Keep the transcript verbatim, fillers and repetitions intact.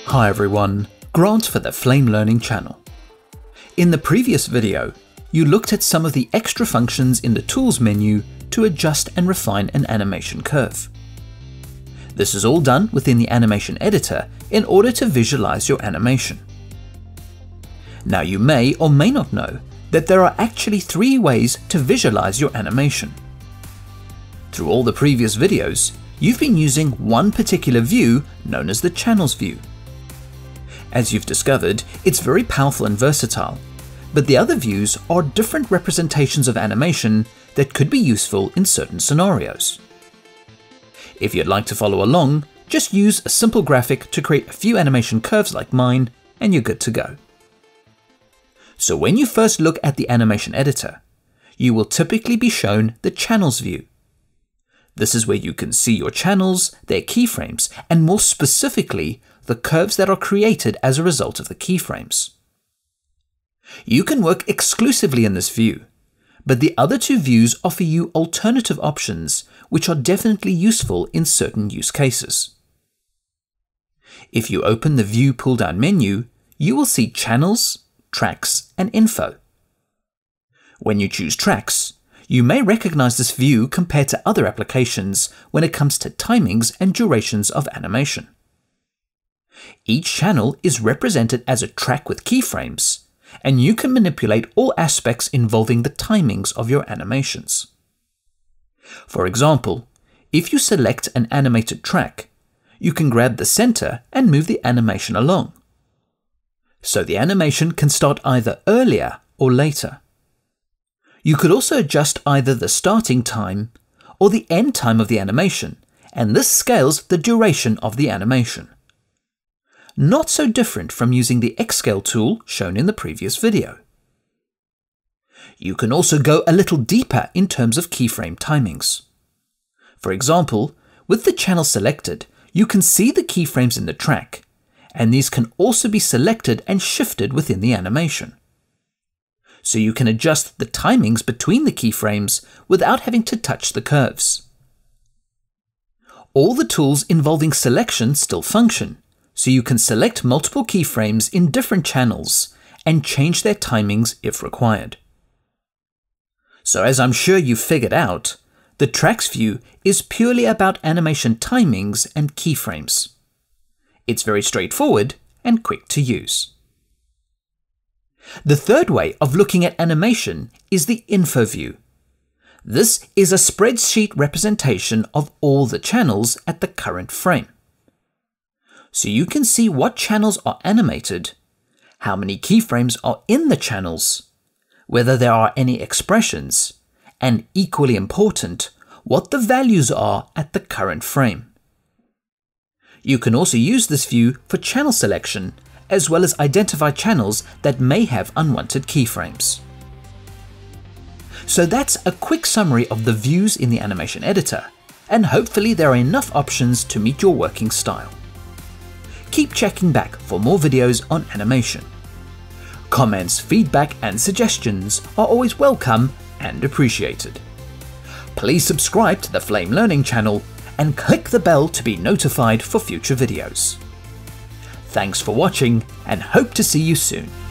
Hi everyone, Grant for the Flame Learning channel. In the previous video, you looked at some of the extra functions in the Tools menu to adjust and refine an animation curve. This is all done within the animation editor in order to visualize your animation. Now you may or may not know that there are actually three ways to visualize your animation. Through all the previous videos, you've been using one particular view known as the Channels view. As you've discovered, it's very powerful and versatile, but the other views are different representations of animation that could be useful in certain scenarios. If you'd like to follow along, just use a simple graphic to create a few animation curves like mine, and you're good to go. So when you first look at the animation editor, you will typically be shown the Channels view. This is where you can see your channels, their keyframes, and more specifically, the curves that are created as a result of the keyframes. You can work exclusively in this view, but the other two views offer you alternative options which are definitely useful in certain use cases. If you open the View pull-down menu, you will see Channels, Tracks, and Info. When you choose Tracks, you may recognize this view compared to other applications when it comes to timings and durations of animation. Each channel is represented as a track with keyframes, and you can manipulate all aspects involving the timings of your animations. For example, if you select an animated track, you can grab the center and move the animation along. So the animation can start either earlier or later. You could also adjust either the starting time or the end time of the animation, and this scales the duration of the animation. Not so different from using the X-Scale tool shown in the previous video. You can also go a little deeper in terms of keyframe timings. For example, with the channel selected, you can see the keyframes in the track, and these can also be selected and shifted within the animation. So you can adjust the timings between the keyframes without having to touch the curves. All the tools involving selection still function, so you can select multiple keyframes in different channels and change their timings if required. So as I'm sure you've figured out, the Tracks view is purely about animation timings and keyframes. It's very straightforward and quick to use. The third way of looking at animation is the Info view. This is a spreadsheet representation of all the channels at the current frame. So you can see what channels are animated, how many keyframes are in the channels, whether there are any expressions, and equally important, what the values are at the current frame. You can also use this view for channel selection, as well as identify channels that may have unwanted keyframes. So that's a quick summary of the views in the animation editor, and hopefully there are enough options to meet your working style. Keep checking back for more videos on animation. Comments, feedback, and suggestions are always welcome and appreciated. Please subscribe to the Flame Learning channel and click the bell to be notified for future videos. Thanks for watching and hope to see you soon.